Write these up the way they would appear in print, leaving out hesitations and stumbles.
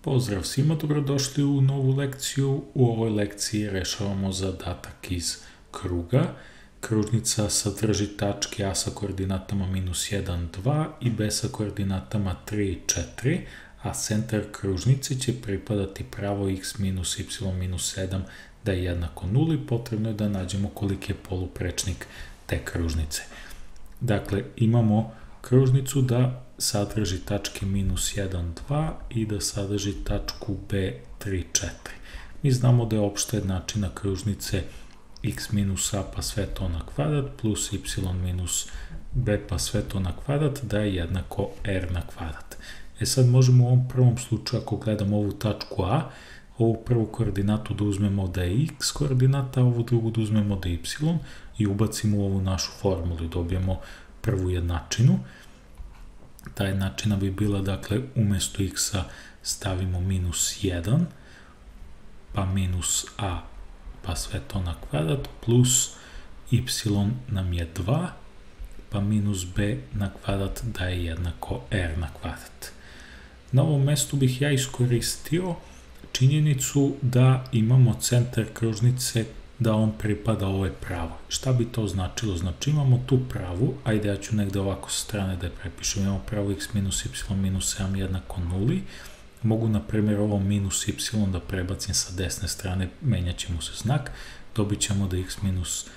Pozdrav svima, dobrodošli u novu lekciju. U ovoj lekciji rešavamo zadatak iz kruga. Kružnica sadrži tačke A sa koordinatama -1, 2 i B sa koordinatama 3 i 4, a centar kružnice će pripadati pravo x minus y minus 7 da je jednako 0 i potrebno je da nađemo koliki je poluprečnik te kružnice. Dakle, imamo kružnicu da sadrži tačke -1, 2 i da sadrži tačku B, 3, 4. Mi znamo da je opšta jednačina kružnice x minus a pa sve to na kvadrat plus y minus b pa sve to na kvadrat da je jednako r na kvadrat. Sad možemo u ovom prvom slučaju, ako gledamo ovu tačku a, ovu prvu koordinatu da uzmemo da je x koordinata, a ovu drugu da uzmemo da je y i ubacimo u ovu našu formulu i dobijemo prvu jednačinu. Ta jednačina bi bila, dakle, umesto x-a stavimo -1, pa minus a, pa sve to na kvadrat, plus y nam je 2, pa minus b na kvadrat da je jednako r na kvadrat. Na ovom mestu bih ja iskoristio činjenicu da imamo centar kružnice da on pripada ovoj pravoj. Šta bi to značilo? Znači imamo tu pravu, ajde ja ću negde ovako sa strane da je prepišem, imamo pravu x minus y minus 7 jednako 0, mogu na primjer ovo minus y da prebacim sa desne strane, menjat ćemo se znak, dobit ćemo da x minus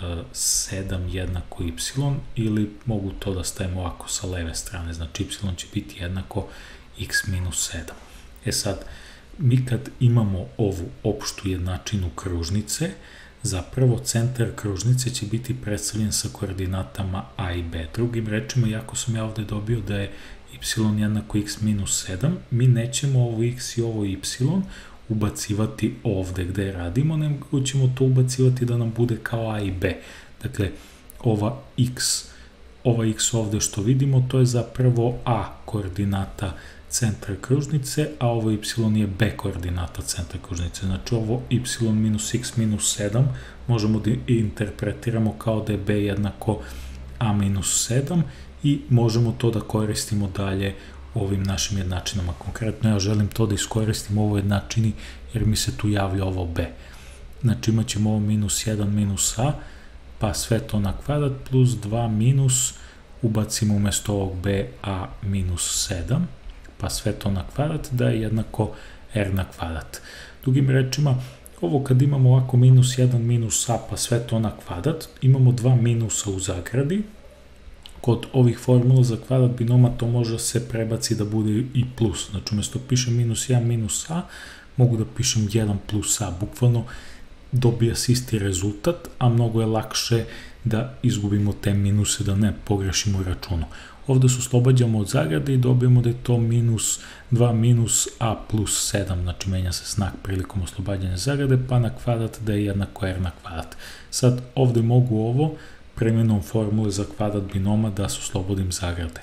7 jednako y ili mogu to da stavimo ovako sa leve strane, znači y će biti jednako x minus 7. Sad, mi kad imamo ovu opštu jednačinu kružnice, zapravo centar kružnice će biti predstavljen sa koordinatama a i b. Drugim rečima, iako sam ja ovde dobio da je y jednako x minus 7, mi nećemo ovo x i ovo y ubacivati ovde gde radimo, nego ćemo to ubacivati da nam bude kao a i b. Dakle, ova x ovde što vidimo, to je zapravo a koordinata centra kružnice, a ovo y je b koordinata centra kružnice. Znači ovo y minus x minus 7 možemo da interpretiramo kao da je b jednako a minus 7 i možemo to da koristimo dalje u ovim našim jednačinama. Konkretno ja želim to da iskoristim u ovoj jednačini jer mi se tu javlja ovo b. Znači imat ćemo ovo minus 1 minus a pa sve to na kvadrat plus 2 minus, ubacimo umesto ovog b a minus 7 pa sve to na kvadrat da je jednako r na kvadrat. Drugim rečima, ovo kad imamo ovako minus 1 minus a pa sve to na kvadrat, imamo dva minusa u zagradi. Kod ovih formula za kvadrat binoma to može se prebaci da bude i plus. Znači umesto pišem minus 1 minus a, mogu da pišem 1 plus a. Bukvalno dobija se isti rezultat, a mnogo je lakše da izgubimo te minuse, da ne pogrešimo u računu. Ovde se oslobađamo od zagrade i dobijemo da je to minus 2 minus a plus 7, znači menja se znak prilikom oslobađanja zagrade, pa na kvadrat da je jednako r na kvadrat. Sad ovde mogu ovo premenom formule za kvadrat binoma da se oslobodim zagrade.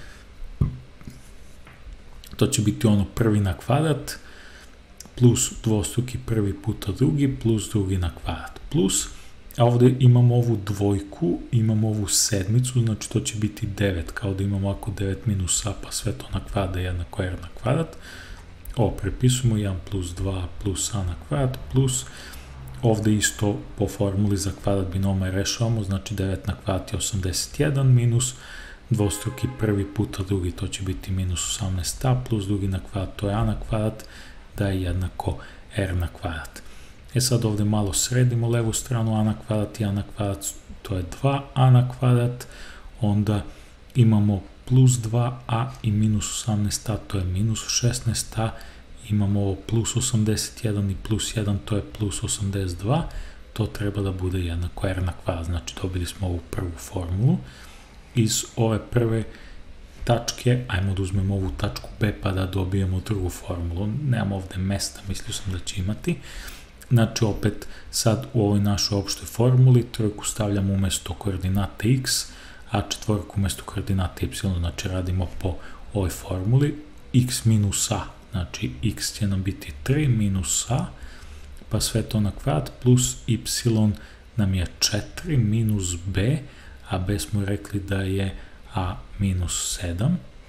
To će biti ono prvi na kvadrat plus dvostruki prvi puta drugi plus drugi na kvadrat plus, a ovde imamo ovu dvojku, imamo ovu sedmicu, znači to će biti 9, kao da imamo ovako 9 minus a pa sve to na kvadrat jednako r na kvadrat. Ovo prepisujemo 1 plus 2 plus a na kvadrat plus, ovde isto po formuli za kvadrat binoma rešavamo, znači 9 na kvadrat je 81 minus dvostruki prvi puta drugi, to će biti minus 18a plus drugi na kvadrat, to je a na kvadrat, da je jednako r na kvadrat. Sad ovde malo sredimo levu stranu, a na kvadrat i a na kvadrat, to je 2a na kvadrat, onda imamo plus 2a i minus 18a, to je minus 16a, imamo ovo plus 81 i plus 1, to je plus 82, to treba da bude jednako r na kvadrat, znači dobili smo ovu prvu formulu. Iz ove prve tačke, ajmo da uzmemo ovu tačku b pa da dobijemo drugu formulu, nemamo ovde mesta, mislio sam da će imati. Znači opet sad u ovoj našoj opštoj formuli trojku stavljamo umesto koordinate x, a četvorku umesto koordinate y, znači radimo po ovoj formuli x minus a, znači x će nam biti 3 minus a, pa sve to na kvadrat plus y nam je 4 minus b, a b smo rekli da je a minus 7,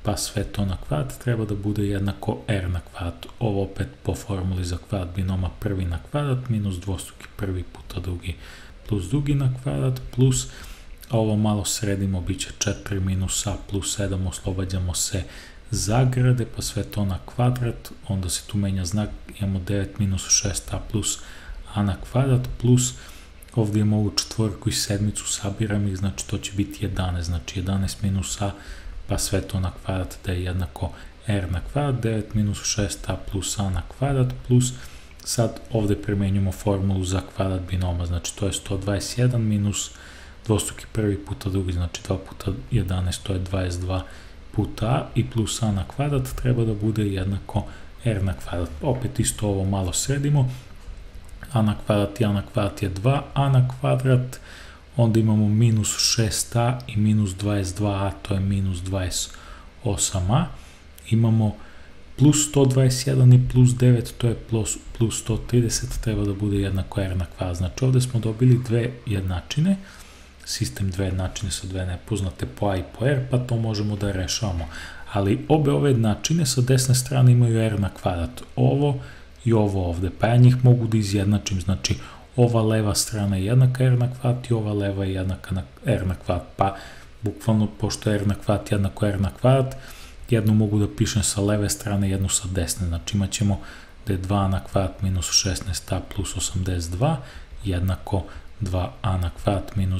pa sve to na kvadrat treba da bude jednako r na kvadrat. Ovo opet po formuli za kvadrat binoma prvi na kvadrat minus dvostruki prvi puta drugi plus drugi na kvadrat plus, a ovo malo sredimo, bit će 4 minus a plus 7, oslobađamo se zagrade, pa sve to na kvadrat, onda se tu menja znak, imamo 9 minus 6a plus a na kvadrat plus, ovdje imamo ovu četvorku i sedmicu, sabiram ih, znači to će biti 11, znači 11 minus a, pa sve to na kvadrat da je jednako r na kvadrat, 9 minus 6a plus a na kvadrat plus, sad ovdje primenjujemo formulu za kvadrat binoma, znači to je 121 minus dvostruki prvi puta drugi, znači 2 puta 11, to je 22 puta a i plus a na kvadrat treba da bude jednako r na kvadrat. Opet isto ovo malo sredimo, a na kvadrat i a na kvadrat je 2a na kvadrat, onda imamo minus 6a i minus 22a, to je minus 28a, imamo plus 121 i plus 9, to je plus 130, treba da bude jednako r na kvadrat. Znači ovdje smo dobili dve jednačine, sistem dve jednačine sa dve nepoznate po a i po r, pa to možemo da rešavamo. Ali obe ove jednačine sa desne strane imaju r na kvadrat, ovo i ovo ovde, pa ja njih mogu da izjednačim, znači ova leva strana je jednaka r na kvadrat i ova leva je jednaka r na kvadrat, pa bukvalno pošto je r na kvadrat jednako r na kvadrat, jednu mogu da pišem sa leve strane, jednu sa desne, znači imat ćemo da je 2a na kvadrat minus 16a plus 82 jednako 2a na kvadrat minus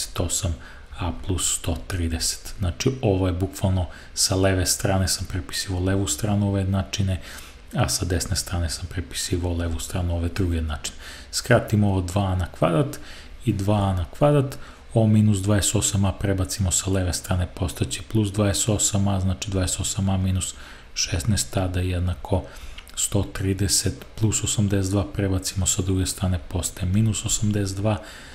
28a plus 130. Znači ovo je bukvalno sa leve strane sam prepisivao levu stranu ove jednačine, a sa desne strane sam prepisivao levu stranu ove druge jednačine. Skratimo ovo 2a na kvadrat i 2a na kvadrat, ovo minus 28a prebacimo sa leve strane, postaće plus 28a, znači 28a minus 16a da je jednako 130 plus 82 prebacimo sa druge strane, postaje minus 82,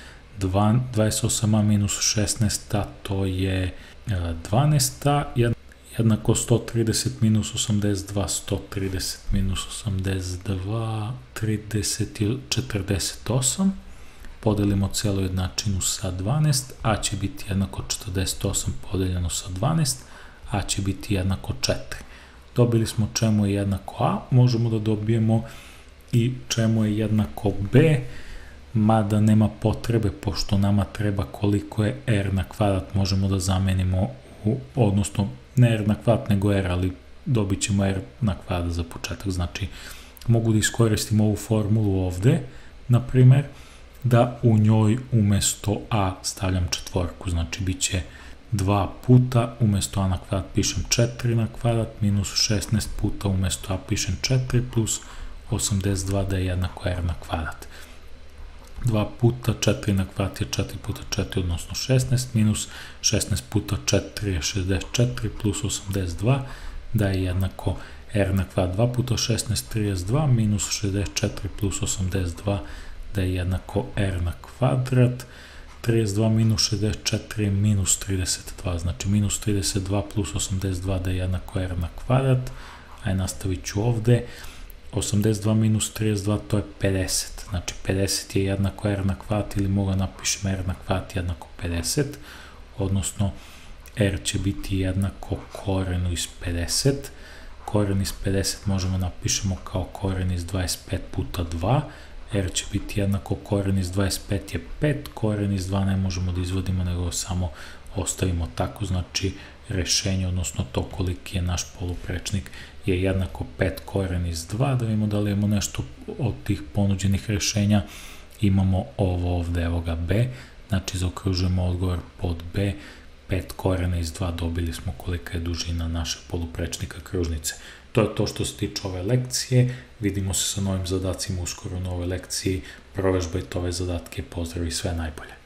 28a minus 16a to je 12a, jednako 130 minus 82, 130 minus 82, 30 48, podelimo celu jednačinu sa 12, a će biti jednako 48 podeljeno sa 12, a će biti jednako 4. Dobili smo čemu je jednako a, možemo da dobijemo i čemu je jednako b, mada nema potrebe, pošto nama treba koliko je r na kvadrat, možemo da zamenimo, odnosno ne r na kvadrat nego r, ali dobit ćemo r na kvadrat za početak, znači mogu da iskoristim ovu formulu ovde, na primer, da u njoj umesto a stavljam četvorku, znači bit će 2 puta, umesto a na kvadrat pišem 4 na kvadrat, minus 16 puta umesto a pišem 4 plus 82 da je jednako r na kvadrat. 2 puta 4 na kvadrat je 4 puta 4, odnosno 16, minus 16 puta 4 je 64 plus 82 da je jednako r na kvadrat. 2 puta 16 32, minus 64 plus 82 da je jednako r na kvadrat. 32 minus 64 je minus 32, znači minus 32 plus 82 da je jednako r na kvadrat. Ajde, nastavit ću ovde. 82 minus 32 to je 50, znači 50 je jednako r na kvadrat, ili mogu napišem r na kvadrat jednako 50, odnosno r će biti jednako korenu iz 50. Koren iz 50 možemo napišemo kao koren iz 25 puta 2, r će biti jednako koren iz 25 je 5, koren iz 2 ne možemo da izvodimo, nego samo ostavimo tako, znači rešenje, odnosno to koliki je naš poluprečnik je jednako 5 koren iz 2, da vidimo da li imamo nešto od tih ponuđenih rešenja, imamo ovo ovde, evo ga b, znači zaokružujemo odgovor pod b, 5 korena iz 2, dobili smo kolika je dužina našeg poluprečnika kružnice. To je to što se tiče ove lekcije, vidimo se sa novim zadacima uskoro u novoj lekciji, provežbajte ove zadatke, pozdrav i sve najbolje.